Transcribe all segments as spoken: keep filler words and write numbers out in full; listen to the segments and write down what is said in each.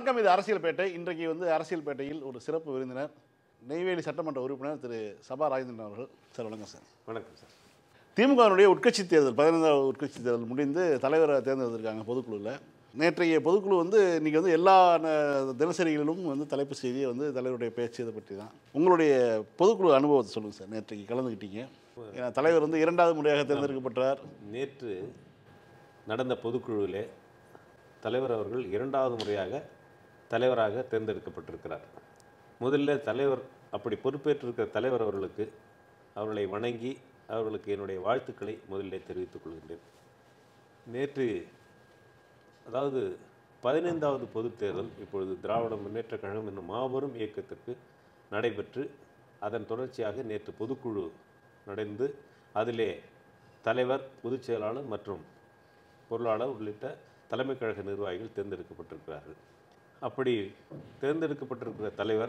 வணக்கம். இது அரசியல் பேட்டை. இன்றைக்கு வந்து அரசியல் பேட்டையில் ஒரு சிறப்பு விருந்தினர் நெய்வேலி சட்டமன்ற உறுப்பினர் திரு சபா ராஜேந்திரன் அவர்கள். சார் வணக்கம் சார். வணக்கம் சார். திமுகவினுடைய உட்கட்சி தேர்தல் பதினைந்தாவது உட்கட்சி தேர்தல் முடிந்து தலைவரை தேர்ந்தெடுத்திருக்காங்க பொதுக்குழுவில். நேற்றைய பொதுக்குழு வந்து இன்றைக்கி வந்து எல்லா தினசரிகளிலும் வந்து தலைப்பு செய்தியை வந்து தலைவருடைய பேச்சு இதை பற்றி தான். உங்களுடைய பொதுக்குழு அனுபவத்தை சொல்லுங்கள் சார். நேற்றைக்கு கலந்துக்கிட்டீங்க. ஏன்னா தலைவர் வந்து இரண்டாவது முறையாக தேர்ந்தெடுக்கப்பட்டார். நேற்று நடந்த பொதுக்குழுவிலே தலைவர் அவர்கள் இரண்டாவது முறையாக தலைவராக தேர்ந்தெடுக்கப்பட்டிருக்கிறார். முதல்ல தலைவர் அப்படி பொறுப்பேற்றிருக்கிற தலைவர் அவர்களுக்கு அவர்களை வணங்கி அவர்களுக்கு என்னுடைய வாழ்த்துக்களை முதலிலே தெரிவித்துக் கொள்கின்றேன். நேற்று அதாவது பதினைந்தாவது பொதுத் தேர்தல் இப்பொழுது திராவிட முன்னேற்றக் கழகம் என்னும் மாபெரும் இயக்கத்திற்கு நடைபெற்று அதன் தொடர்ச்சியாக நேற்று பொதுக்குழு நடந்து அதிலே தலைவர், பொதுச் செயலாளர் மற்றும் பொருளாளர் உள்ளிட்ட தலைமை கழக நிர்வாகிகள் தேர்ந்தெடுக்கப்பட்டிருக்கிறார்கள். அப்படி தேர்ந்தெடுக்கப்பட்டிருக்கிற தலைவர்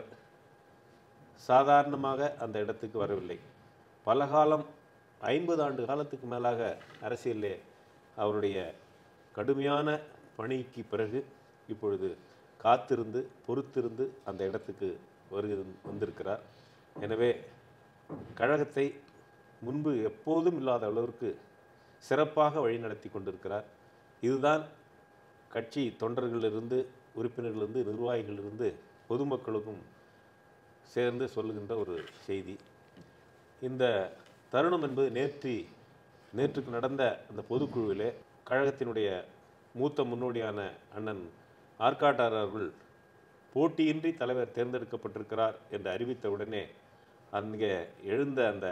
சாதாரணமாக அந்த இடத்துக்கு வரவில்லை. பல காலம் ஐம்பது ஆண்டு காலத்துக்கு மேலாக அரசியலே அவருடைய கடுமையான பணிக்கு பிறகு இப்பொழுது காத்திருந்து பொறுத்திருந்து அந்த இடத்துக்கு வருகை வந்திருக்கிறார். எனவே கழகத்தை முன்பு எப்போதும் இல்லாத அளவிற்கு சிறப்பாக வழிநடத்தி கொண்டிருக்கிறார். இதுதான் கட்சி தொண்டர்களிலிருந்து, உறுப்பினர்களிலிருந்து, நிர்வாகிகளிலிருந்து பொதுமக்களுக்கும் சேர்ந்து சொல்லுகின்ற ஒரு செய்தி. இந்த தருணம் என்பது நேற்று நேற்றுக்கு நடந்த அந்த பொதுக்குழுவிலே கழகத்தினுடைய மூத்த முன்னோடியான அண்ணன் ஆற்காட்டார் அவர்கள் போட்டியின்றி தலைவர் தேர்ந்தெடுக்கப்பட்டிருக்கிறார் என்று அறிவித்தவுடனே அங்கே எழுந்த அந்த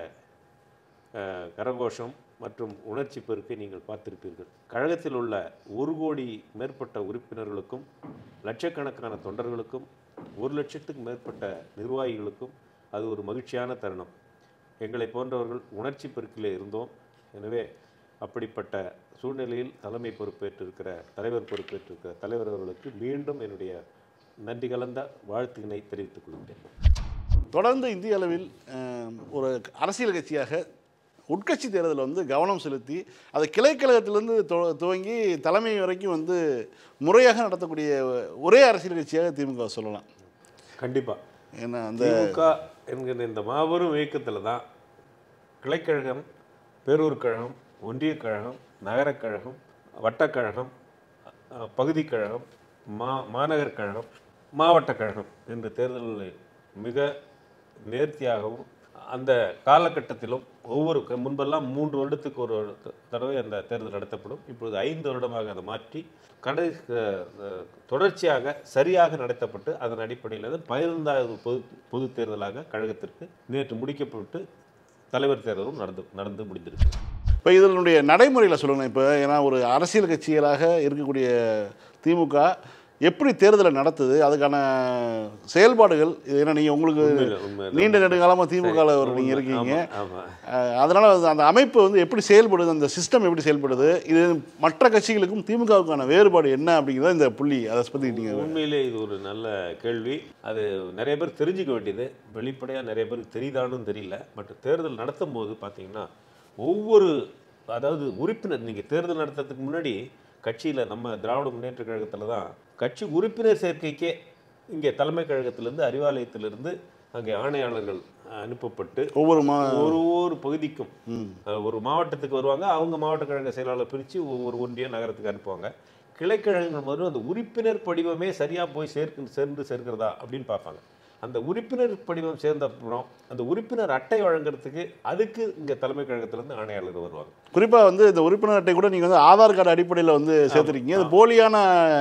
கரகோஷம் மற்றும் உணர்ச்சி பெருக்கை நீங்கள் பார்த்திருப்பீர்கள். கழகத்தில் உள்ள ஒரு கோடி மேற்பட்ட உறுப்பினர்களுக்கும், லட்சக்கணக்கான தொண்டர்களுக்கும், ஒரு லட்சத்துக்கு மேற்பட்ட நிர்வாகிகளுக்கும் அது ஒரு மகிழ்ச்சியான தருணம். எங்களை போன்றவர்கள் உணர்ச்சி பெருக்கிலே இருந்தோம். எனவே அப்படிப்பட்ட சூழ்நிலையில் தலைமை பொறுப்பேற்றிருக்கிற தலைவர் பொறுப்பேற்றிருக்கிற தலைவர் அவர்களுக்கு மீண்டும் என்னுடைய நன்றி கலந்த வாழ்த்துக்களை தெரிவித்துக் கொள்கிறேன். தொடர்ந்து இந்திய அளவில் ஒரு அரசியல் கட்சியாக உட்கட்சி தேர்தலில் வந்து கவனம் செலுத்தி அதை கிளைக்கழகத்திலிருந்து துவங்கி தலைமை வரைக்கும் வந்து முறையாக நடத்தக்கூடிய ஒரே அரசியல் கட்சியாக திமுக சொல்லலாம். கண்டிப்பாக. ஏன்னா அந்த திமுக என்கிற இந்த மாபெரும் இயக்கத்தில் தான் கிளைக்கழகம், பேரூர் கழகம், ஒன்றிய கழகம், நகரக் கழகம், வட்டக்கழகம், பகுதி கழகம், மா மாநகர் கழகம், மாவட்ட கழகம் என்ற தேர்தல்களில் மிக நேர்த்தியாகவும் அந்த காலகட்டத்திலும் ஒவ்வொரு முன்பெல்லாம் மூன்று வருடத்துக்கு ஒரு தடவை அந்த தேர்தல் நடத்தப்படும். இப்பொழுது ஐந்து வருடமாக அதை மாற்றி கடை தொடர்ச்சியாக சரியாக நடத்தப்பட்டு அதன் அடிப்படையில் பதினைந்தாவது பொது பொது தேர்தலாக கழகத்திற்கு நேற்று முடிக்கப்பட்டு தலைவர் தேர்தலும் நடந்து நடந்து முடிந்திருக்கு. இப்போ இதனுடைய நடைமுறையில் சொல்லணும். இப்போ ஏன்னா ஒரு அரசியல் கட்சிகளாக இருக்கக்கூடிய திமுக எப்படி தேர்தலை நடத்துது, அதுக்கான செயல்பாடுகள் ஏன்னா நீங்கள் உங்களுக்கு நீண்ட நெடுங்காலமாக திமுகவில் ஒரு நீங்கள் இருக்கீங்க. அதனால் அந்த அமைப்பு வந்து எப்படி செயல்படுது, அந்த சிஸ்டம் எப்படி செயல்படுது, இது மற்ற கட்சிகளுக்கும் திமுகவுக்கான வேறுபாடு என்ன அப்படிங்கிறத இந்த புள்ளி அதை பற்றி நீங்கள். உண்மையிலே இது ஒரு நல்ல கேள்வி. அது நிறைய பேர் தெரிஞ்சுக்க வேண்டியது. வெளிப்படையாக நிறைய பேருக்கு தெரியுதானும் தெரியல. பட் தேர்தல் நடத்தும் போது பார்த்தீங்கன்னா ஒவ்வொரு அதாவது உறுப்பினர் நீங்கள் தேர்தல் நடத்துறதுக்கு முன்னாடி கட்சியில் நம்ம திராவிட முன்னேற்ற கழகத்தில் தான் கட்சி உறுப்பினர் சேர்க்கைக்கே இங்கே தலைமை கழகத்திலிருந்து அறிவாலயத்திலிருந்து அங்கே ஆணையாளர்கள் அனுப்பப்பட்டு ஒவ்வொரு மா ஒரு ஒரு பகுதிக்கும் ஒரு மாவட்டத்துக்கு வருவாங்க. அவங்க மாவட்ட கழக செயலாளர் பிரித்து ஒவ்வொரு ஒன்றிய நகரத்துக்கு அனுப்புவாங்க. கிளைக்கழகங்கள் முதல்ல அந்த உறுப்பினர் படிவமே சரியாக போய் சேர்க்கு சேர்ந்து சேர்க்கிறதா அப்படின்னு பார்ப்பாங்க. அந்த உறுப்பினர் படிவம் சேர்ந்த அப்புறம் அந்த உறுப்பினர் அட்டை வழங்குறதுக்கு அதுக்கு இங்கே தலைமை கழகத்திலேருந்து ஆணையாளர்கள் வருவாங்க. குறிப்பாக வந்து இந்த உறுப்பினர் அட்டை கூட நீங்கள் வந்து ஆதார் கார்டு அடிப்படையில் வந்து சேர்த்துருக்கீங்க. அது போலியான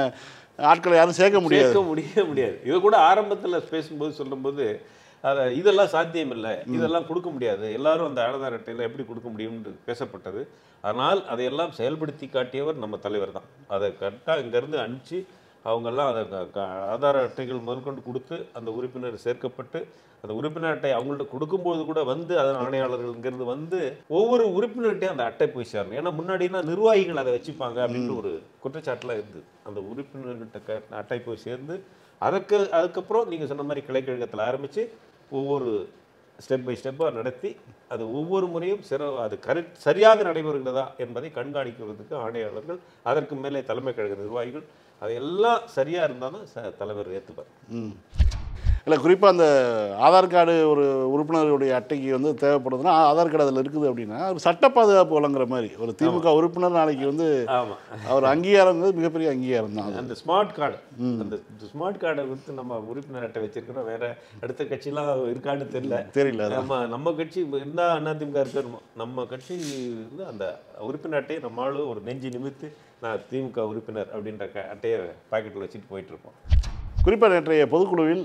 ஆட்களை யாரும் சேர்க்க முடியாது சேர்க்க முடிய முடியாது இதை கூட ஆரம்பத்தில் பேசும்போது சொல்லும்போது அதை இதெல்லாம் சாத்தியம் இல்லை, இதெல்லாம் கொடுக்க முடியாது, எல்லாரும் அந்த ஆதார் அட்டையில் எப்படி கொடுக்க முடியும்னு பேசப்பட்டது. ஆனால் அதையெல்லாம் செயல்படுத்தி காட்டியவர் நம்ம தலைவர் தான். அதை கரெக்டாக இங்கேருந்து அனுப்பிச்சு அவங்கெல்லாம் அதை ஆதார அட்டைகள் முதற்கொண்டு கொடுத்து அந்த உறுப்பினர் சேர்க்கப்பட்டு அந்த உறுப்பினர் அட்டை அவங்கள்ட்ட கொடுக்கும்போது கூட வந்து அதன் ஆணையாளர்கள் இங்கேருந்து வந்து ஒவ்வொரு உறுப்பினர்கிட்டையும் அந்த அட்டை போய் சேரணும். ஏன்னா முன்னாடினா நிர்வாகிகள் அதை வச்சுப்பாங்க அப்படின்ற ஒரு குற்றச்சாட்டுலாம் இருந்தது. அந்த உறுப்பினர்கிட்ட அட்டை போய் சேர்ந்து அதுக்கு அதுக்கப்புறம் நீங்கள் சொன்ன மாதிரி கிளைக்கழகத்தில் ஆரம்பித்து ஒவ்வொரு ஸ்டெப் பை ஸ்டெப்பாக நடத்தி அது ஒவ்வொரு முறையும் சிற அது கரெக்ட் சரியாக நடைபெறுகிறதா என்பதை கண்காணிக்கிறதுக்கு ஆணையாளர்கள், அதற்கு மேலே தலைமை கழக நிர்வாகிகள் அதெல்லாம் சரியாக இருந்தால் தான் ச தலைவர் ஏற்றுப்பார். ம் இல்லை, குறிப்பாக அந்த ஆதார் கார்டு ஒரு உறுப்பினர்களுடைய அட்டைக்கு வந்து தேவைப்படுதுன்னா ஆதார் கார்டு அதில் இருக்குது அப்படின்னா ஒரு சட்ட பாதுகாப்பு வழங்குற மாதிரி ஒரு திமுக உறுப்பினர் நாளைக்கு வந்து ஆமாம் அவர் அங்கீகாரங்கிறது மிகப்பெரிய அங்கீகாரம் தான். அந்த ஸ்மார்ட் கார்டு அந்த ஸ்மார்ட் கார்டை வந்து நம்ம உறுப்பினர் அட்டை வச்சிருக்கிறோம், வேற அடுத்த கட்சியெலாம் இருக்கான்னு தெரியல தெரியல நம்ம நம்ம கட்சி இருந்தா அதிமுக இருக்கணுமோ, நம்ம கட்சி வந்து அந்த உறுப்பினர் அட்டையை நம்மளும் ஒரு நெஞ்சு நிமித்து நான் திமுக உறுப்பினர் அப்படின்ற க அட்டையை பாக்கெட்டில் வச்சுட்டு போயிட்டுருப்போம். குறிப்பாக நேற்றைய பொதுக்குழுவில்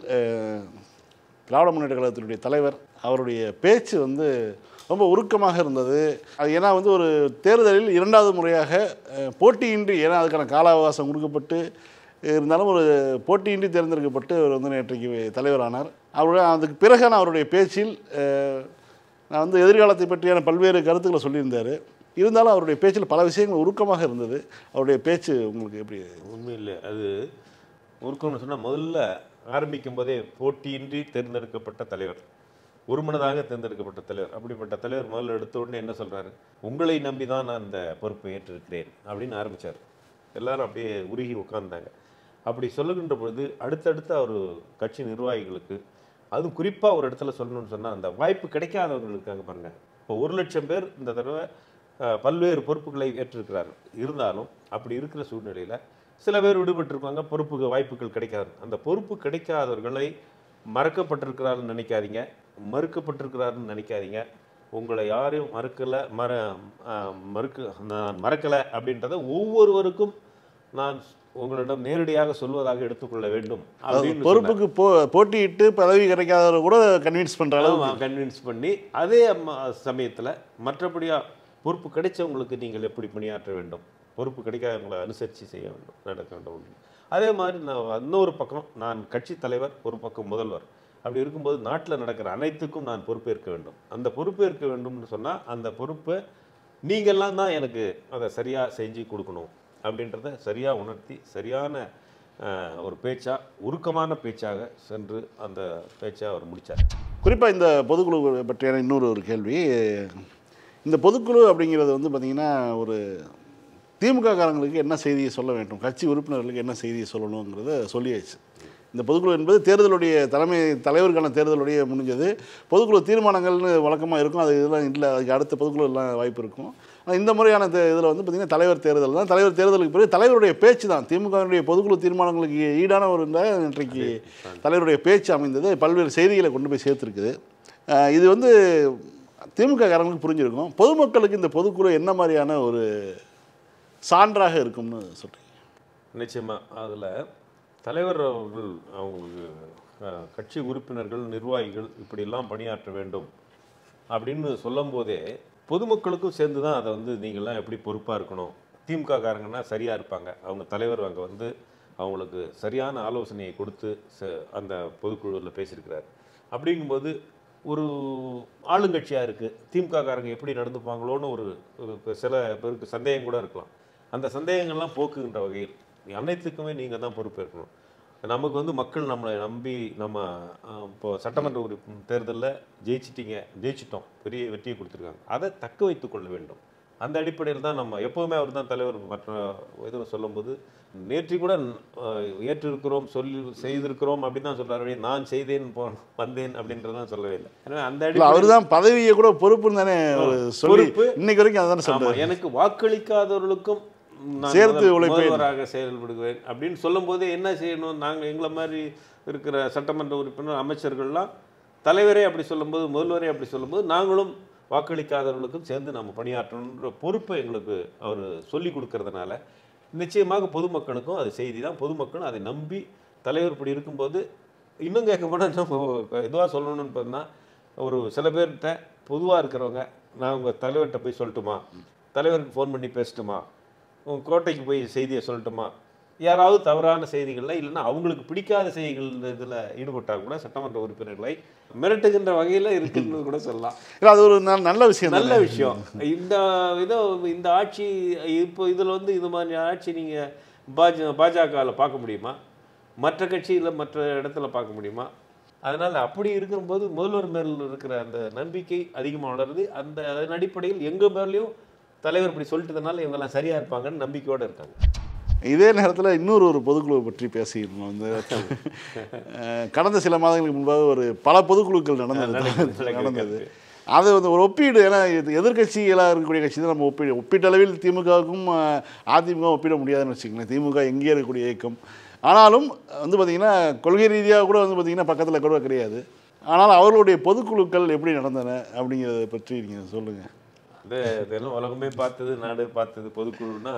திராவிட முன்னேற்ற கழகத்தினுடைய தலைவர் அவருடைய பேச்சு வந்து ரொம்ப உருக்கமாக இருந்தது. அது ஏன்னா வந்து ஒரு தேர்தலில் இரண்டாவது முறையாக போட்டியின்றி, ஏன்னா அதுக்கான கால அவகாசம் கொடுக்கப்பட்டு இருந்தாலும் ஒரு போட்டியின்றி தேர்ந்தெடுக்கப்பட்டு அவர் வந்து நேற்றைக்கு தலைவரானார். அவருடைய அதுக்கு பிறகான அவருடைய பேச்சில் நான் வந்து எதிர்காலத்தை பற்றியான பல்வேறு கருத்துக்களை சொல்லியிருந்தார். இருந்தாலும் அவருடைய பேச்சில் பல விஷயங்கள் உருக்கமாக இருந்தது. அவருடைய பேச்சு உங்களுக்கு எப்படி? உண்மையில் அது உருக்கம்னு சொன்னால் முதல்ல ஆரம்பிக்கும் போதே போட்டியின்றி தேர்ந்தெடுக்கப்பட்ட தலைவர், ஒருமனதாக தேர்ந்தெடுக்கப்பட்ட தலைவர், அப்படிப்பட்ட தலைவர் முதல்ல எடுத்த உடனே என்ன சொல்கிறாரு, உங்களை நம்பி தான் நான் அந்த பொறுப்பை ஏற்றிருக்கிறேன் அப்படின்னு ஆரம்பித்தார். எல்லாரும் அப்படியே உருகி உட்கார்ந்தாங்க. அப்படி சொல்லுகின்ற பொழுது அடுத்தடுத்து அவர் கட்சி நிர்வாகிகளுக்கு, அதுவும் குறிப்பாக ஒரு இடத்துல சொல்லணும்னு சொன்னால் அந்த வாய்ப்பு கிடைக்காதவர்களுக்காக பாருங்கள். இப்போ ஒரு லட்சம் பேர் இந்த தடவை பல்வேறு பொறுப்புகளை ஏற்றிருக்கிறார்கள். இருந்தாலும் அப்படி இருக்கிற சூழ்நிலையில் சில பேர் விடுபட்டிருப்பாங்க, பொறுப்புக்கு வாய்ப்புகள் கிடைக்காது. அந்த பொறுப்பு கிடைக்காதவர்களை மறக்கப்பட்டிருக்கிறாருன்னு நினைக்காதீங்க, மறுக்கப்பட்டிருக்கிறாருன்னு நினைக்காதீங்க. உங்களை யாரையும் மறுக்கலை, மற மறுக்க நான் மறக்கலை அப்படின்றத ஒவ்வொருவருக்கும் நான் உங்களிடம் நேரடியாக சொல்வதாக எடுத்துக்கொள்ள வேண்டும். அப்படின்னு பொறுப்புக்கு போ போட்டியிட்டு பதவி கிடைக்காதவரை கூட கன்வின்ஸ் பண்ணுற அளவு கன்வின்ஸ் பண்ணி, அதே சமயத்தில் மற்றபடியாக பொறுப்பு கிடைச்சவங்களுக்கு நீங்கள் எப்படி பணியாற்ற வேண்டும், பொறுப்பு கிடைக்காதவங்களை அனுசரித்து செய்ய வேண்டும், நடக்க வேண்டும். அதே மாதிரி நான் இன்னொரு பக்கம் நான் கட்சி தலைவர், ஒரு பக்கம் முதல்வர். அப்படி இருக்கும்போது நாட்டில் நடக்கிற அனைத்துக்கும் நான் பொறுப்பேற்க வேண்டும். அந்த பொறுப்பேற்க வேண்டும்னு சொன்னால் அந்த பொறுப்பை நீங்கள்லாம் தான் எனக்கு அதை சரியாக செஞ்சு கொடுக்கணும் அப்படின்றத சரியாக உணர்த்தி சரியான ஒரு பேச்சாக, உருக்கமான பேச்சாக சென்று அந்த பேச்சை அவர் முடித்தார். குறிப்பாக இந்த பொதுக்குழு பற்றியான இன்னொரு ஒரு கேள்வி, இந்த பொதுக்குழு அப்படிங்கிறது வந்து பார்த்திங்கன்னா ஒரு திமுக காரங்களுக்கு என்ன செய்தியை சொல்ல வேண்டும், கட்சி உறுப்பினர்களுக்கு என்ன செய்தியை சொல்லணுங்கிறத சொல்லியாச்சு. இந்த பொதுக்குழு என்பது தேர்தலுடைய தலைமை தலைவருக்கான தேர்தலுடைய முடிஞ்சது. பொதுக்குழு தீர்மானங்கள்னு வழக்கமாக இருக்கும், அது இதெல்லாம் இல்லை, அதுக்கு அடுத்த பொதுக்குழு எல்லாம் வாய்ப்பு இருக்கும். ஆனால் இந்த முறையான இதில் வந்து பார்த்திங்கன்னா தலைவர் தேர்தல் தான். தலைவர் தேர்தலுக்கு பிறகு தலைவருடைய பேச்சு தான் திமுகவுடைய பொதுக்குழு தீர்மானங்களுக்கு ஈடான ஒரு இன்றைக்கு தலைவருடைய பேச்சு அமைந்தது, பல்வேறு செய்திகளை கொண்டு போய் சேர்த்துருக்குது. இது வந்து திமுக காரங்களுக்கு புரிஞ்சிருக்கும். பொதுமக்களுக்கு இந்த பொதுக்குழு என்ன மாதிரியான ஒரு சான்றாக இருக்கும்னு சொல்கிறீங்க? நிச்சயமாக அதில் தலைவர் அவர்கள் அவங்களுக்கு கட்சி உறுப்பினர்கள், நிர்வாகிகள் இப்படிலாம் பணியாற்ற வேண்டும் அப்படின்னு சொல்லும் போதே பொதுமக்களுக்கும் சேர்ந்து தான் அதை வந்து நீங்கள்லாம் எப்படி பொறுப்பாக இருக்கணும், திமுக காரங்கன்னா சரியாக இருப்பாங்க, அவங்க தலைவர் அங்கே வந்து அவங்களுக்கு சரியான ஆலோசனையை கொடுத்து அந்த பொதுக்குழுவில் பேசியிருக்கிறார். அப்படிங்கும்போது ஒரு ஆளுங்கட்சியாக இருக்குது, திமுக காரங்க எப்படி நடந்துப்பாங்களோன்னு ஒரு சில பேருக்கு சந்தேகம் கூட இருக்கலாம். அந்த சந்தேகங்கள்லாம் போக்குகின்ற வகையில் அனைத்துக்குமே நீங்கள் தான் பொறுப்பேற்கணும். நமக்கு வந்து மக்கள் நம்மளை நம்பி நம்ம இப்போ சட்டமன்ற உறுப்பு தேர்தலில் ஜெயிச்சிட்டிங்க, ஜெயிச்சிட்டோம், பெரிய வெற்றியை கொடுத்துருக்காங்க, அதை தக்க வைத்து கொள்ள வேண்டும். அந்த அடிப்படையில் தான் நம்ம எப்போவுமே அவர் தான் தலைவர். மற்ற இதில் சொல்லும்போது நேற்று கூட ஏற்றிருக்கிறோம், சொல்லி செய்திருக்கிறோம் அப்படின்னு தான் சொல்கிறாரு, நான் செய்தேன் போ வந்தேன் அப்படின்றதான் சொல்லவே இல்லை. ஏன்னா அந்த அடிப்படையில் அவர் தான் பதவியை கூட பொறுப்புன்னு தானே பொறுப்பு இன்னைக்கு வரைக்கும் அதான் சொல்லுவாங்க. எனக்கு வாக்களிக்காதவர்களுக்கும் சேர்த்து உழைப்பவராக செயல்படுவேன் அப்படின்னு சொல்லும் போது என்ன செய்யணும், நாங்கள் எங்களை மாதிரி இருக்கிற சட்டமன்ற உறுப்பினர் அமைச்சர்கள்லாம் தலைவரே அப்படி சொல்லும்போது, முதல்வரே அப்படி சொல்லும்போது நாங்களும் வாக்களிக்காதவர்களுக்கும் சேர்ந்து நம்ம பணியாற்றணுன்ற பொறுப்பை எங்களுக்கு அவர் சொல்லி கொடுக்கறதுனால நிச்சயமாக பொதுமக்களுக்கும் அது செய்தி தான். பொதுமக்களும் அதை நம்பி தலைவர் இப்படி இருக்கும்போது இன்னும் கேட்க போனால் நம்ம இதுவாக சொல்லணும்னு பார்த்தா, ஒரு சில பேர்கிட்ட பொதுவாக இருக்கிறவங்க நான் உங்கள் தலைவர்கிட்ட போய் சொல்லட்டுமா, தலைவருக்கு ஃபோன் பண்ணி பேசட்டுமா, உங்கள் கோட்டைக்கு போய் செய்தியை சொல்லட்டுமா, யாராவது தவறான செய்திகளில் இல்லைன்னா அவங்களுக்கு பிடிக்காத செய்திகள் இதில் ஈடுபட்டால் கூட சட்டமன்ற உறுப்பினர்களை மிரட்டுகின்ற வகையில் இருக்குன்னு கூட சொல்லலாம். இல்லை, அது ஒரு நல்ல விஷயம், நல்ல விஷயம். இந்த இதோ இந்த ஆட்சி இப்போ இதில் வந்து இது மாதிரி ஆட்சி நீங்கள் பாஜ பாஜகவில் பார்க்க முடியுமா, மற்ற கட்சியில் மற்ற இடத்துல பார்க்க முடியுமா? அதனால் அப்படி இருக்கும்போது முதல்வர் மேல் இருக்கிற அந்த நம்பிக்கை அதிகமாக வளருது. அந்த அதன் அடிப்படையில் எங்கள் மேலேயும் தலைவர் இப்படி சொல்லிட்டதுனால இவங்கெல்லாம் சரியாக இருப்பாங்கன்னு நம்பிக்கையோடு இருக்காங்க. இதே நேரத்தில் இன்னொரு ஒரு பொதுக்குழுவை பற்றி பேசியிருந்தோம். வந்து கடந்த சில மாதங்களுக்கு முன்பாக ஒரு பல பொதுக்குழுக்கள் நடந்தது நடந்தது அது வந்து ஒரு ஒப்பீடு. ஏன்னா இது எதிர்கட்சிகளாக இருக்கக்கூடிய கட்சி தான் நம்ம ஒப்பீடு ஒப்பீட்டளவில் திமுகவுக்கும் அதிமுக ஒப்பிட முடியாதுன்னு வச்சுக்கோங்களேன். திமுக எங்கேயே இருக்கக்கூடிய இயக்கம். ஆனாலும் வந்து பார்த்திங்கன்னா கொள்கை ரீதியாக கூட வந்து பார்த்திங்கன்னா பக்கத்தில் கூட கிடையாது. ஆனால் அவர்களுடைய பொதுக்குழுக்கள் எப்படி நடந்தன அப்படிங்கிறத பற்றி நீங்கள் சொல்லுங்கள். அது இதெல்லாம் உலகமே பார்த்தது, நாடு பார்த்தது. பொதுக்குழுனா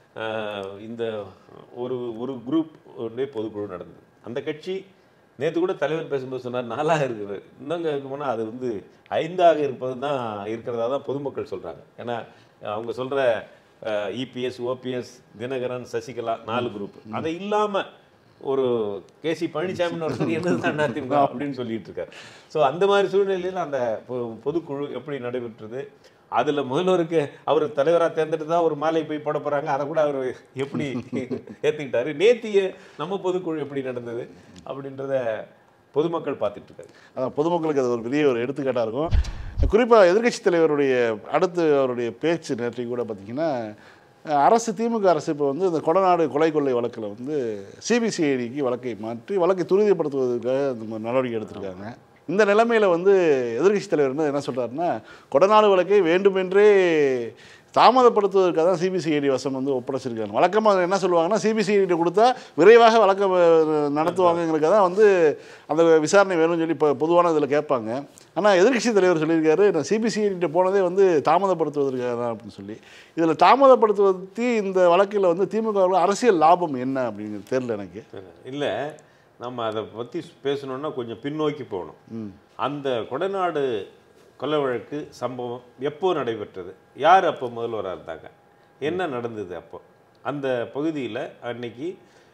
இந்த ஒரு ஒரு குரூப் ஒன்றே பொதுக்குழு நடந்தது. அந்த கட்சி நேற்று கூட தலைவர் பேசும்போது சொன்னார் நாலாக இருக்குது, இன்னங்க போனால் அது வந்து ஐந்தாக இருப்பது தான் இருக்கிறதா தான் பொதுமக்கள் சொல்கிறாங்க. ஏன்னா அவங்க சொல்கிற இபிஎஸ், ஓபிஎஸ், தினகரன், சசிகலா நாலு குரூப். அதை இல்லாமல் ஒரு கேசி பழனிசாமின்னு ஒருத்தர் என்னது அதிமுக அப்படின்னு சொல்லிட்டு இருக்காரு. ஸோ அந்த மாதிரி சூழ்நிலையில் அந்த பொதுக்குழு எப்படி நடைபெற்றது, அதில் முதல்வருக்கு அவர் தலைவராக தேர்ந்தெடுத்து தான் ஒரு மாலை போய் போட போகிறாங்க, அதை கூட அவர் எப்படி ஏற்றுக்கிட்டாரு, நேத்திய நம்ம பொதுக்குழு எப்படி நடந்தது அப்படின்றத பொதுமக்கள் பார்த்துட்டு இருக்காரு. அதான் பொதுமக்களுக்கு அது ஒரு பெரிய ஒரு எடுத்துக்காட்டாக இருக்கும். குறிப்பாக எதிர்கட்சி தலைவருடைய அடுத்து அவருடைய பேச்சு நேற்றைக்கு கூட பார்த்திங்கன்னா, அரசு திமுக அரசு இப்போ வந்து இந்த கொடநாடு கொலை கொள்ளை வழக்கில் வந்து சிபிசிஐடிக்கு வழக்கை மாற்றி வழக்கை துரிதப்படுத்துவதற்காக இந்த நடவடிக்கை எடுத்திருக்காங்க. இந்த நிலைமையில் வந்து எதிர்கட்சி தலைவர் என்ன என்ன சொல்கிறாருன்னா, கொடநாடு வழக்கை வேண்டுமென்றே தாமதப்படுத்துவதற்காக தான் சிபிசிஐடி வசம் வந்து ஒப்படைச்சிருக்காங்க. வழக்கமாக என்ன சொல்லுவாங்கன்னா, சிபிசிஐடி கொடுத்தா விரைவாக வழக்கம் நடத்துவாங்கிறதுக்காக தான் வந்து அந்த விசாரணை வேணும்னு சொல்லி இப்போ பொதுவான இதில் கேட்பாங்க. ஆனால் எதிர்கட்சி தலைவர் சொல்லியிருக்காரு, நான் சிபிசிஐடிட்ட போனதே வந்து தாமதப்படுத்துவதற்காக தான் அப்படின்னு சொல்லி. இதில் தாமதப்படுத்துவதற்கு இந்த வழக்கில் வந்து திமுகவில் அரசியல் லாபம் என்ன அப்படிங்கிறது தெரியல எனக்கு. இல்லை, நம்ம அதை பற்றி பேசணுன்னா கொஞ்சம் பின்னோக்கி போகணும். அந்த கொடநாடு கொலை வழக்கு சம்பவம் எப்போ நடைபெற்றது, யார் அப்போ முதல்வராக இருந்தாங்க, என்ன நடந்தது அப்போ அந்த பகுதியில் அன்னைக்கு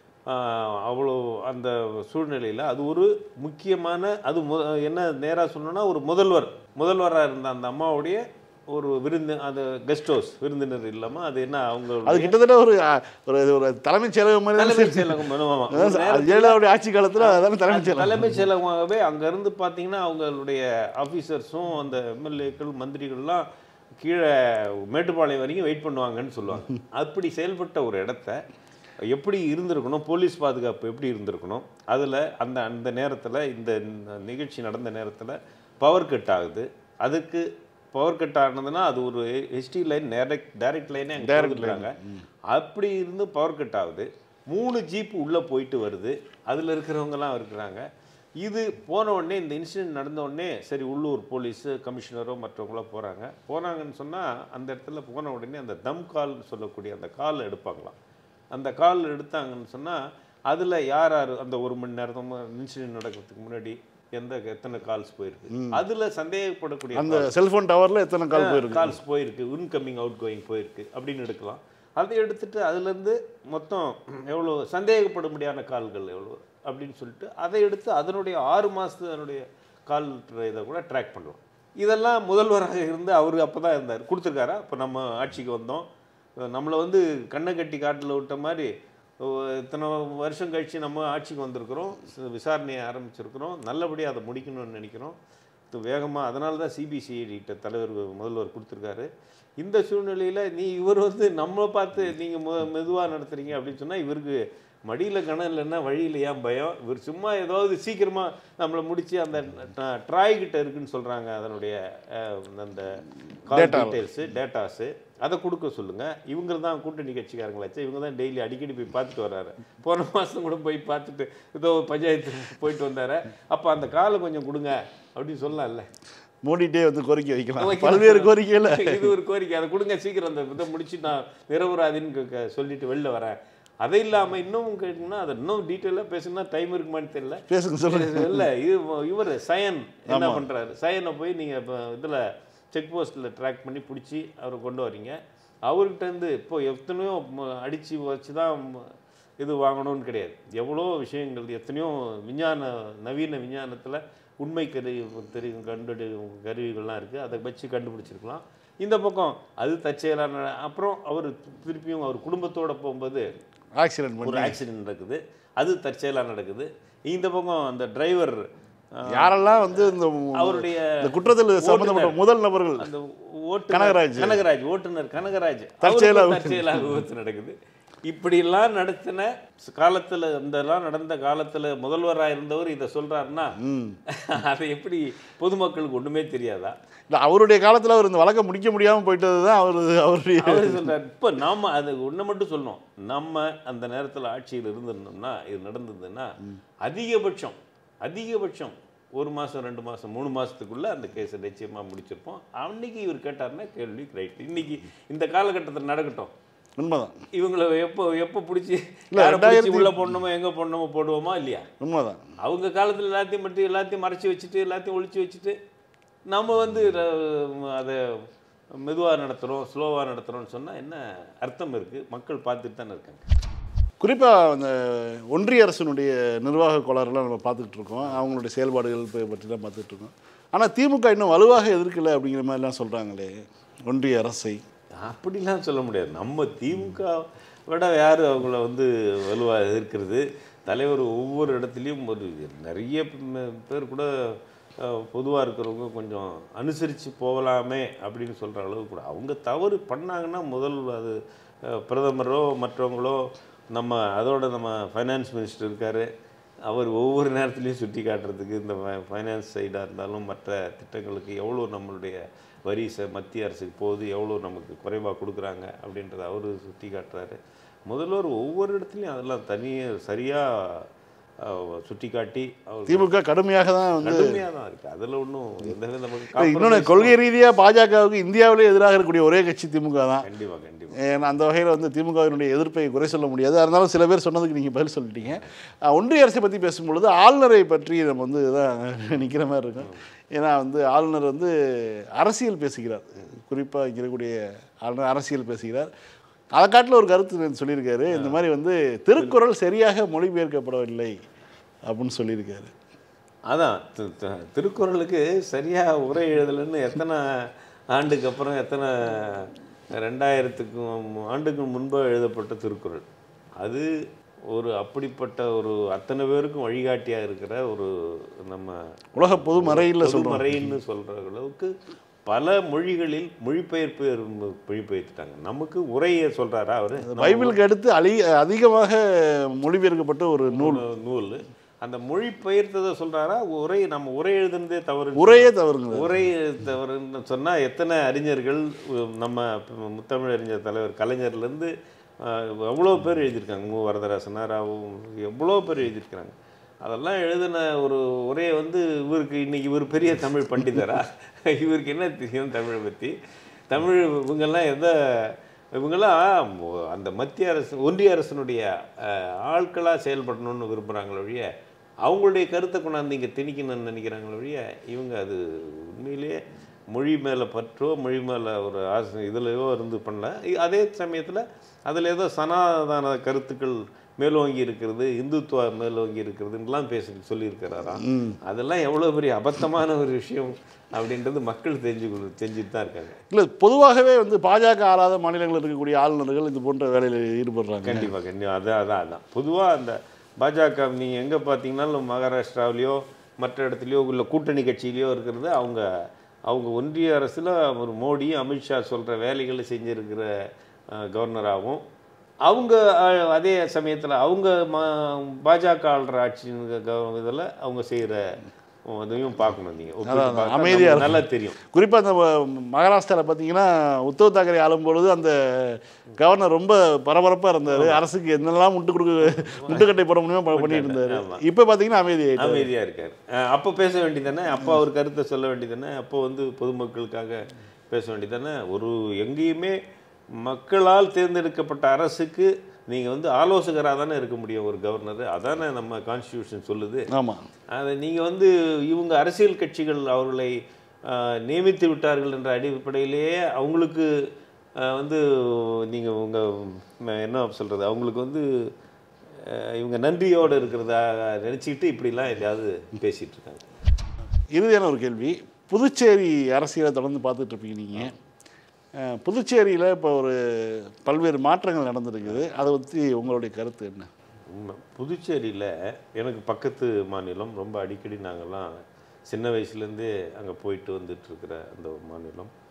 அவ்வளோ அந்த சூழ்நிலையில் அது ஒரு முக்கியமான அது மு என்ன நேராக சொல்லணும்னா ஒரு முதல்வர் முதல்வராக இருந்த அந்த அம்மாவுடைய ஒரு விருந்து, அந்த கெஸ்ட் ஹவுஸ் விருந்தினர் இல்லாமல் அது என்ன அவங்க அது கிட்டத்தட்ட ஒரு ஒரு தலைமைச் செயலகம் மாதிரி தலைமைச் செயலகம் ஜெயலலிதாவுடைய ஆட்சி காலத்தில் அதான் தலைமைச் செயலகம் தலைமைச் செயலகமாகவே அங்கேருந்து பார்த்தீங்கன்னா அவங்களுடைய ஆஃபீஸர்ஸும் அந்த எம்எல்ஏக்கள் மந்திரிகள்லாம் கீழே மேட்டுப்பாளையம் வரைக்கும் வெயிட் பண்ணுவாங்கன்னு சொல்லுவாங்க. அப்படி செயல்பட்ட ஒரு இடத்த எப்படி இருந்திருக்கணும், போலீஸ் பாதுகாப்பு எப்படி இருந்திருக்கணும், அதில் அந்த அந்த நேரத்தில் இந்த நிகழ்ச்சி நடந்த நேரத்தில் பவர் கட் ஆகுது. அதுக்கு பவர் கட் ஆனதுன்னா அது ஒரு ஹெச்டி லைன் டைரக்ட் டைரக்ட் லைனே இருக்கிறாங்க. அப்படி இருந்து பவர் கட் ஆகுது. மூணு ஜீப்பு உள்ளே போயிட்டு வருது, அதில் இருக்கிறவங்கலாம் இருக்கிறாங்க. இது போன உடனே இந்த இன்சிடென்ட் நடந்த உடனே சரி உள்ளூர் போலீஸு கமிஷனரோ மற்றவங்களோ போகிறாங்க. போனாங்கன்னு சொன்னால் அந்த இடத்துல போன உடனே அந்த தம் கால்னு சொல்லக்கூடிய அந்த கால் எடுப்பாங்களாம். அந்த கால் எடுத்தாங்கன்னு சொன்னால் அதில் யார் யார் அந்த ஒரு மணி நேரம் இன்சிடென்ட் நடக்கிறதுக்கு முன்னாடி எந்த எத்தனை கால்ஸ் போயிருக்கு, அதில் சந்தேகப்படக்கூடிய அந்த செல்ஃபோன் டவரில் எத்தனை கால் போயிருக்கு கால்ஸ் போயிருக்கு இன்கமிங் அவுட் கோயிங் போயிருக்கு அப்படின்னு எடுக்கலாம். அதை எடுத்துட்டு அதுலேருந்து மொத்தம் எவ்வளோ சந்தேகப்படும்படியான கால்கள் எவ்வளோ அப்படின்னு சொல்லிட்டு அதை எடுத்து அதனுடைய ஆறு மாதத்து அதனுடைய கால் இதை கூட ட்ராக் பண்ணுவோம். இதெல்லாம் முதல்வராக இருந்து அவர் அப்போ தான் இருந்தார், கொடுத்துருக்காரா. இப்போ நம்ம ஆட்சிக்கு வந்தோம், நம்மளை வந்து கண்ணை கட்டி காட்டில் விட்ட மாதிரி இத்தனை வருஷம் கழித்து நம்ம ஆட்சிக்கு வந்திருக்கிறோம், விசாரணையை ஆரம்பிச்சிருக்கிறோம், நல்லபடியாக அதை முடிக்கணும்னு நினைக்கிறோம் வேகமாக. அதனால தான் சிபிசிஐடிகிட்ட தலைவர் முதல்வர் கொடுத்துருக்காரு. இந்த சூழ்நிலையில் நீ இவர் வந்து நம்மளை பார்த்து நீங்கள் மு மெதுவாக நடத்துகிறீங்க அப்படின்னு சொன்னால் இவருக்கு மடியில் கணம் இல்லைன்னா வழியில் ஏன் பயம், இவர் சும்மா ஏதாவது சீக்கிரமாக நம்மளை முடித்து அந்த ட்ராய் கிட்ட இருக்குன்னு சொல்கிறாங்க அதனுடைய அந்த கால் டீட்டெயில்ஸு டேட்டாஸு அதை கொடுக்க சொல்லுங்கள். இவங்க தான் கூட்டணி கட்சிக்காரங்களாச்சு, இவங்க தான் டெய்லி அடிக்கடி போய் பார்த்துட்டு வர்றாரு. போன மாதம் கூட போய் பார்த்துட்டு ஏதோ பஞ்சாயத்து போயிட்டு வந்தார். அப்போ அந்த காலை கொஞ்சம் கொடுங்க அப்படின்னு சொல்லலாம்ல. மோடிட்டே வந்து கோரிக்கை வைக்கலாம், பல்வேறு கோரிக்கையில் இது ஒரு கோரிக்கை, அதை கொடுங்க சீக்கிரம் அந்த இதை முடிச்சு நான் நிரபராதின்னு சொல்லிட்டு வெளில வரேன். அதை இல்லாமல் இன்னும் கேட்டீங்கன்னா அதை இன்னும் டீட்டெயிலாக பேசுனா டைம் இருக்குமான்னு தெரியல, பேசுங்க சொல்லுங்க. இல்லை இது இவர் சயன் என்ன பண்ணுறாரு, சயனை போய் நீங்கள் இப்போ இதில் செக் போஸ்ட்டில் ட்ராக் பண்ணி பிடிச்சி அவரை கொண்டு வரீங்க. அவர்கிட்டருந்து இப்போ எத்தனையோ அடித்து வச்சு தான் இது வாங்கணும்னு கிடையாது, எவ்வளோ விஷயங்கள் எத்தனையோ விஞ்ஞான நவீன விஞ்ஞானத்தில் உண்மை கருவி தெரியும் கண்டு கருவிகள்லாம் இருக்குது, அதை வச்சு கண்டுபிடிச்சிருக்கலாம். இந்த பக்கம் அது தற்செயலான அப்புறம் அவர் திருப்பியும் அவர் குடும்பத்தோடு போகும்போது ஆக்சிடென்ட் ஒரு ஆக்சிடென்ட் நடக்குது, அது தற்செயலாக நடக்குது. இந்த பக்கம் அந்த டிரைவர் யாரெல்லாம் வந்து இந்த அவருடைய குற்றத்தில் சம்பந்தப்பட்ட முதல் நபர்கள் அந்த ஓட்டு கனகராஜ் கனகராஜ் ஓட்டுநர் கனகராஜ் தற்செயலாக தற்செயலாக விபத்து நடக்குது. இப்படிலாம் நடத்தின காலத்தில் இதெல்லாம் நடந்த காலத்தில் முதல்வராக இருந்தவர் இதை சொல்கிறாருன்னா அதை எப்படி பொதுமக்களுக்கு ஒன்றுமே தெரியாதா? இல்லை, அவருடைய காலத்தில் அவர் இந்த வழக்கை முடிக்க முடியாமல் போயிட்டது தான் அவர் அவருடைய அவர் சொல்கிறார். இப்போ நாம் அது ஒன்று மட்டும் சொல்லணும், நம்ம அந்த நேரத்தில் ஆட்சியில் இருந்திருந்தோம்னா இது நடந்ததுன்னா அதிகபட்சம் அதிகபட்சம் ஒரு மாதம் ரெண்டு மாதம் மூணு மாதத்துக்குள்ளே அந்த கேஸை நிச்சயமாக முடிச்சிருப்போம். அன்னைக்கு இவர் கேட்டார்னா கேள்வி ரைட். இன்னைக்கு இந்த காலகட்டத்தில் நடக்கட்டும், உண்மைதான். இவங்களை எப்போ எப்போ பிடிச்சி பிடிச்சி உள்ளே போடணுமோ எங்கே போடணுமோ போடுவோமா இல்லையா? உண்மைதான். அவங்க காலத்தில் எல்லாத்தையும் மட்டும் எல்லாத்தையும் மறைச்சி வச்சுட்டு எல்லாத்தையும் ஒழிச்சு வச்சுட்டு நம்ம வந்து அதை மெதுவாக நடத்துகிறோம் ஸ்லோவாக நடத்துகிறோம்னு சொன்னால் என்ன அர்த்தம் இருக்குது? மக்கள் பார்த்துட்டு தானே இருக்காங்க. குறிப்பாக அந்த ஒன்றிய அரசினுடைய நிர்வாக கோளாறுலாம் நம்ம பார்த்துக்கிட்டு இருக்கோம், அவங்களுடைய செயல்பாடுகள் பற்றிலாம் பார்த்துட்டு இருக்கோம். ஆனால் திமுக இன்னும் வலுவாக எதிர்க்கலை அப்படிங்கிற மாதிரிலாம் சொல்கிறாங்களே ஒன்றிய அரசை. அப்படிலாம் சொல்ல முடியாது. நம்ம திமுக விட யார் அவங்கள வந்து வலுவாக எதிர்க்கிறது? தலைவர் ஒவ்வொரு இடத்துலையும் ஒரு நிறைய பேர் கூட பொதுவாக இருக்கிறவங்க கொஞ்சம் அனுசரித்து போகலாமே அப்படின்னு சொல்கிற அளவு கூட அவங்க தவறு பண்ணாங்கன்னா முதல் அது பிரதமரோ மற்றவங்களோ நம்ம அதோட நம்ம ஃபைனான்ஸ் மினிஸ்டர் இருக்கார், அவர் ஒவ்வொரு நேரத்துலையும் சுட்டி காட்டுறதுக்கு இந்த ஃபைனான்ஸ் சைடாக இருந்தாலும் மற்ற திட்டங்களுக்கு எவ்வளோ நம்மளுடைய வரி ச மத்திய அரசுக்கு போகுது, எவ்வளோ நமக்கு குறைவாக கொடுக்குறாங்க அப்படின்றத அவர் சுட்டி காட்டுறாரு. முதல்வர் ஒவ்வொரு இடத்துலையும் அதெல்லாம் தனியாக சரியாக சுட்டி காட்டி திமுக கடுமையாக தான் வந்து கடுமையாக தான் இருக்குது. அதில் ஒன்றும் எந்த நமக்கு இன்னொன்று கொள்கை ரீதியாக பாஜகவுக்கு இந்தியாவிலே எதிராக இருக்கக்கூடிய ஒரே கட்சி திமுக தான். கண்டிப்பாக கண்டிப்பாக அந்த வகையில் வந்து திமுகவினுடைய எதிர்ப்பை குறை சொல்ல முடியாது. அதனால சில பேர் சொன்னதுக்கு நீங்கள் பதில் சொல்லிட்டீங்க. ஒன்றிய அரசை பற்றி பேசும்பொழுது ஆளுநரை பற்றி நம்ம வந்து இதான் நிற்கிற மாதிரி இருக்கும். ஏன்னா வந்து ஆளுநர் வந்து அரசியல் பேசுகிறார், குறிப்பாக இங்கே இருக்கக்கூடிய ஆளுநர் அரசியல் பேசுகிறார். அதை காட்டில் ஒரு கருத்து சொல்லியிருக்காரு, இந்த மாதிரி வந்து திருக்குறள் சரியாக மொழிபெயர்க்கப்படவில்லை அப்படின்னு சொல்லியிருக்காரு. அதான் திருக்குறளுக்கு சரியாக உரை எழுதலைன்னு எத்தனை ஆண்டுக்கு அப்புறம் எத்தனை ரெண்டாயிரத்துக்கும் ஆண்டுக்கு முன்பு எழுதப்பட்ட திருக்குறள் அது ஒரு அப்படிப்பட்ட ஒரு அத்தனை பேருக்கும் வழிகாட்டியாக இருக்கிற ஒரு நம்ம உலக பொது மறையில் மறைன்னு சொல்கிற அளவுக்கு பல மொழிகளில் மொழிபெயர்ப்பு மொழிபெயர்த்துட்டாங்க. நமக்கு உரையை சொல்கிறாரா அவர்? பைபிளுக்கு அடுத்து அழி அதிகமாக மொழிபெயர்க்கப்பட்ட ஒரு நூல் நூல் அந்த மொழி பெயர்த்ததை சொல்கிறாரா? உரை நம்ம உரை எழுதுனதே தவறு, உரையே தவறுங்க. உரை தவறுன்னு சொன்னால் எத்தனை அறிஞர்கள் நம்ம முத்தமிழ் அறிஞர் தலைவர் கலைஞர்லேருந்து எவ்வளோ பேர் எழுதியிருக்காங்க, மு வரதராசனாராவும் எவ்வளோ பேர் எழுதியிருக்கிறாங்க. அதெல்லாம் எழுதின ஒரு உரையை வந்து இவருக்கு இன்றைக்கி இவர் பெரிய தமிழ் பண்டிதரா? இவருக்கு என்ன தெரியும் தமிழை பற்றி? தமிழ் இவங்கெல்லாம் எதை இவங்கெல்லாம் அந்த மத்திய அரசு ஒன்றிய அரசினுடைய ஆட்களாக செயல்படணும்னு விரும்புகிறாங்களே ஒழிய அவங்களுடைய கருத்தை கொண்டாந்து இங்கே திணிக்கணும்னு நினைக்கிறாங்களே ஒழிய இவங்க அது உண்மையிலேயே மொழி மேலே பற்றோ மொழி மேலே ஒரு ஆசை இதுலையோ இருந்து பண்ணல. அதே சமயத்தில் அதில் ஏதோ சனாதன கருத்துக்கள் மேலோங்கி இருக்கிறது, இந்துத்துவ மேலோங்கி இருக்கிறதுலாம் பேச சொல்லியிருக்கிறாராம். அதெல்லாம் எவ்வளோ பெரிய அபத்தமான ஒரு விஷயம் அப்படின்றது மக்கள் தெரிஞ்சு தெரிஞ்சுட்டு தான் இருக்காங்க. இல்லை, பொதுவாகவே வந்து பாஜக ஆளாத மாநிலங்களில் இருக்கக்கூடிய ஆளுநர்கள் இது போன்ற வேலையில் ஈடுபடுறாங்க. கண்டிப்பாக கண்டிப்பாக அதான் அதான் அதான் பொதுவாக அந்த பாஜக நீங்கள் எங்கே பார்த்தீங்கன்னாலும் மகாராஷ்டிராவிலையோ மற்ற இடத்துலையோ இல்லை கூட்டணி கட்சியிலையோ இருக்கிறது அவங்க அவங்க ஒன்றிய அரசில் ஒரு மோடி அமித்ஷா சொல்கிற வேலைகளை செஞ்சுருக்கிற கவர்னராகவும் அவங்க அதே சமயத்தில் அவங்க மா பாஜக ஆள்ற ஆட்சி இதில் அவங்க செய்கிற அதையும் பார்க்கணும். நீங்கள் அமைதியாக நல்லா தெரியும். குறிப்பாக அந்த மகாராஷ்டிராவில் பார்த்தீங்கன்னா உத்தவ் தாக்கரே ஆளும்பொழுது அந்த கவர்னர் ரொம்ப பரபரப்பாக இருந்தார், அரசுக்கு என்னெல்லாம் முட்டு கொடுக்க முட்டுக்கட்டை போட முடியுமோ பண்ணிட்டு இருந்தார். இப்போ பார்த்தீங்கன்னா அமைதியாக அமைதியாக இருக்கார். அப்போ பேச வேண்டியதானே, அப்போ அவர் கருத்தை சொல்ல வேண்டியதானே, அப்போ வந்து பொதுமக்களுக்காக பேச வேண்டியதானே. ஒரு எங்கேயுமே மக்களால் தேர்ந்தெடுக்கப்பட்ட அரசுக்கு நீங்கள் வந்து ஆலோசகராக தானே இருக்க முடியும் ஒரு கவர்னர், அதானே நம்ம கான்ஸ்டியூஷன் சொல்லுது. ஆமாம், அதை நீங்கள் வந்து இவங்க அரசியல் கட்சிகள் அவர்களை நியமித்து விட்டார்கள் என்ற அடிப்படையிலேயே அவங்களுக்கு வந்து நீங்கள் உங்கள் என்ன சொல்கிறது அவங்களுக்கு வந்து இவங்க நன்றியோடு இருக்கிறதா நினச்சிக்கிட்டு இப்படிலாம் எதையாவது பேசிகிட்டு இருக்காங்க. இறுதியான ஒரு கேள்வி, புதுச்சேரி அரசியலை தொடர்ந்து பார்த்துட்டு இருப்பீங்க நீங்கள். புதுச்சேரியில் இப்போ ஒரு பல்வேறு மாற்றங்கள் நடந்துருக்குது, அதை பற்றி உங்களுடைய கருத்து என்ன? புதுச்சேரியில் எனக்கு பக்கத்து மாநிலம், ரொம்ப அடிக்கடி நாங்கள்லாம் சின்ன வயசுலேருந்தே அங்கே போயிட்டு வந்துட்டுருக்கிற அந்த மாநிலம்.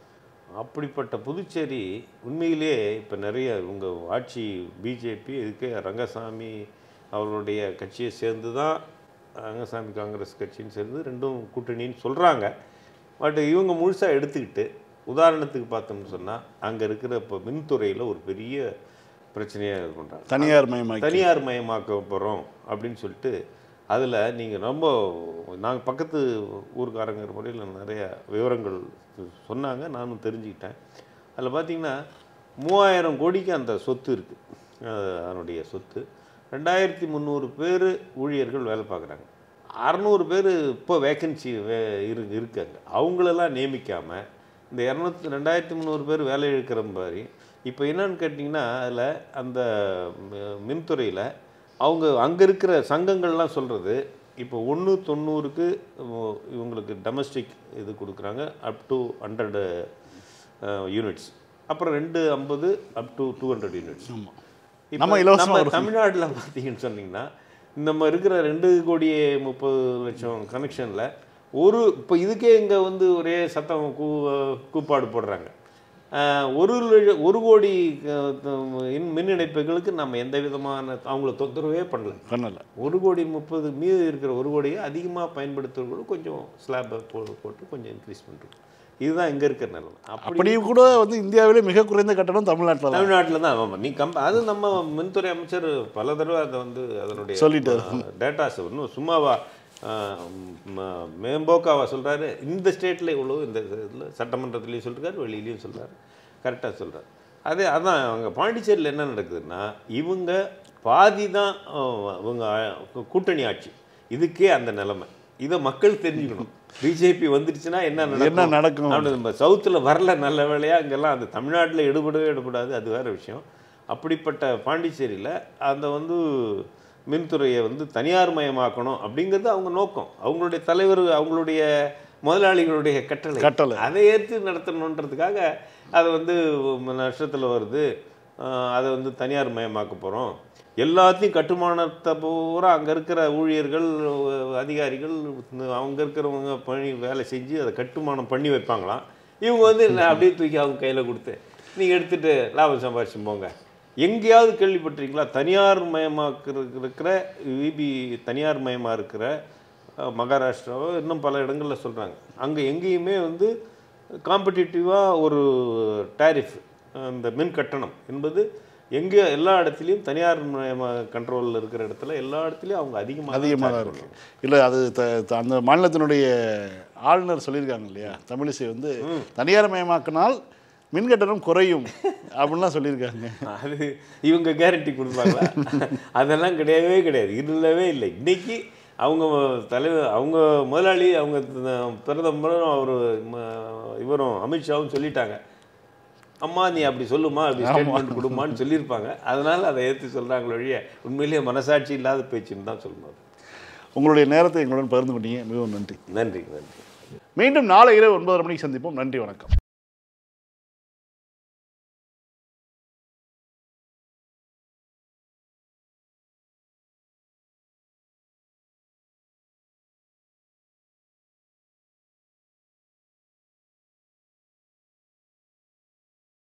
அப்படிப்பட்ட புதுச்சேரி உண்மையிலேயே இப்போ நிறைய உங்கள் ஆட்சி பிஜேபி இதுக்கு ரங்கசாமி அவர்களுடைய கட்சியை சேர்ந்து தான் ரங்கசாமி காங்கிரஸ் கட்சின்னு சேர்ந்து ரெண்டும் கூட்டணின்னு சொல்கிறாங்க. பட் இவங்க முழுசாக எடுத்துக்கிட்டு உதாரணத்துக்கு பார்த்தோம்னு சொன்னால் அங்கே இருக்கிற இப்போ மின்துறையில் ஒரு பெரிய பிரச்சனையாக இது பண்ணுறாங்க. தனியார் மயமாக தனியார் மயமாக்க போகிறோம் அப்படின்னு சொல்லிட்டு அதில் நீங்கள் ரொம்ப நாங்கள் பக்கத்து ஊருக்காரங்கிற முறையில் நிறைய விவரங்கள் சொன்னாங்க, நானும் தெரிஞ்சுக்கிட்டேன். அதில் பார்த்திங்கன்னா மூவாயிரம் கோடிக்கு அந்த சொத்து இருக்குது. அதனுடைய சொத்து ரெண்டாயிரத்தி முந்நூறு பேர் ஊழியர்கள் வேலை பார்க்குறாங்க. அறநூறு பேர் இப்போ வேக்கன்சி வே இரு இருக்காங்க. அவங்களெல்லாம் நியமிக்காமல் இந்த இரநூத்தி ரெண்டாயிரத்தி முந்நூறு பேர் வேலை இழுக்கிற மாதிரி இப்போ என்னன்னு கேட்டிங்கன்னா அதில் அந்த மின்துறையில் அவங்க அங்கே இருக்கிற சங்கங்கள்லாம் சொல்கிறது இப்போ ஒன்று தொண்ணூறுக்கு இவங்களுக்கு டொமஸ்டிக் இது கொடுக்குறாங்க அப் டு ஹண்ட்ரடு யூனிட்ஸ், அப்புறம் ரெண்டு ஐம்பது up to two hundred units. நம்ம நம்ம தமிழ்நாட்டில் பார்த்தீங்கன்னு சொன்னிங்கன்னா நம்ம இருக்கிற ரெண்டு கோடியே முப்பது லட்சம் கனெக்ஷனில் ஒரு இப்போ இதுக்கே இங்கே வந்து ஒரே சத்தம் கூ கூப்பாடு போடுறாங்க. ஒரு ஒரு கோடி மின் இணைப்புகளுக்கு நம்ம எந்த விதமான அவங்கள தொந்தரவே பண்ணல பண்ணலை ஒரு கோடி முப்பது மீது இருக்கிற ஒரு கோடியை அதிகமாக பயன்படுத்துறவங்களும் கொஞ்சம் ஸ்லாப்பை போ போட்டு கொஞ்சம் இன்க்ரீஸ் பண்ணுறோம். இதுதான் இங்கே இருக்கிற நிலைமை. அப்படியும் கூட வந்து இந்தியாவிலே மிக குறைந்த கட்டணம் தமிழ்நாட்டில் தமிழ்நாட்டில் தான். ஆமாம், நீ கம் அது நம்ம மின்துறை அமைச்சர் பல தடவை அதை வந்து அதனுடைய சொல்லிட்டு டேட்டாஸ் இன்னும் சும்மாவா மேம்போக்காவா சொல்கிறாரு. இந்த ஸ்டேட்டில் இவ்வளோ, இந்த இதில் சட்டமன்றத்துலேயும் சொல்கிறாரு, வெளியிலையும் சொல்கிறாரு, கரெக்டாக சொல்கிறார். அதே அதான் அவங்க பாண்டிச்சேரியில் என்ன நடக்குதுன்னா இவங்க பாதி தான் இவங்க கூட்டணி ஆட்சி. இதுக்கே அந்த நிலைமை. இதை மக்கள் தெரிஞ்சுக்கணும். பிஜேபி வந்துடுச்சுன்னா என்ன என்ன நடக்கும்? நம்ம சவுத்தில் வரல, நல்ல வேலையாக இங்கெல்லாம் அந்த தமிழ்நாட்டில் எடுபடவே எடுபடாது, அது வேறு விஷயம். அப்படிப்பட்ட பாண்டிச்சேரியில் அந்த வந்து மின்துறையை வந்து தனியார் மயமாக்கணும் அப்படிங்கிறது அவங்க நோக்கம். அவங்களுடைய தலைவர் அவங்களுடைய முதலாளிகளுடைய கட்டளை கட்டளை அதை ஏற்று நடத்தணுன்றதுக்காக அதை வந்து நஷ்டத்தில் வருது, அதை வந்து தனியார் மயமாக்க போகிறோம், எல்லாத்தையும் கட்டுமானத்தை பூரா அங்கே இருக்கிற ஊழியர்கள் அதிகாரிகள் அவங்க இருக்கிறவங்க பணி வேலை செஞ்சு அதை கட்டுமானம் பண்ணி வைப்பாங்களாம். இவங்க வந்து அப்படியே தூக்கி அவங்க கையில் கொடுத்து நீங்கள் எடுத்துகிட்டு லாபம் சம்பாதிச்சு போங்க. எங்கேயாவது கேள்விப்பட்டிருக்கீங்களா தனியார் மயமாக்க இருக்கிற விபி தனியார் மயமாக இருக்கிற மகாராஷ்டிராவோ இன்னும் பல இடங்களில் சொல்கிறாங்க. அங்கே எங்கேயுமே வந்து காம்படிட்டிவாக ஒரு டேரிஃப் அந்த மின் கட்டணம் என்பது எங்கே எல்லா இடத்துலையும் தனியார் கண்ட்ரோலில் இருக்கிற இடத்துல எல்லா இடத்துலையும் அவங்க அதிகமாக அதிகமாக தான் இருக்கு. இல்லை அது அந்த மாநிலத்தினுடைய ஆளுநர் சொல்லியிருக்காங்க இல்லையா, தமிழிசை வந்து தனியார் மயமாக்கினால் மின்கட்டணம் குறையும் அப்படின்லாம் சொல்லியிருக்காங்க. அது இவங்க கேரண்டி கொடுப்பாங்களா? அதெல்லாம் கிடையவே கிடையாது, இல்லவே இல்லை. இன்றைக்கி அவங்க தலைவர் அவங்க முதலாளி அவங்க பிரதமரும் அவர் இவரும் அமித்ஷாவும் சொல்லிட்டாங்க, அம்மா நீ அப்படி சொல்லுமா அப்படி ஸ்டேட்மெண்ட் கொடுமான்னு சொல்லியிருப்பாங்க. அதனால் அதை ஏற்றி சொல்கிறாங்களே ஒழிய உண்மையிலேயே மனசாட்சி இல்லாத பேச்சுன்னு தான் சொல்லணும். உங்களுடைய நேரத்தை எங்களுடன் பகிர்ந்து கொண்டீங்க, மிகவும் நன்றி. நன்றி நன்றி. மீண்டும் நாளை இரவு ஒன்பதரை மணிக்கு சந்திப்போம். நன்றி, வணக்கம்.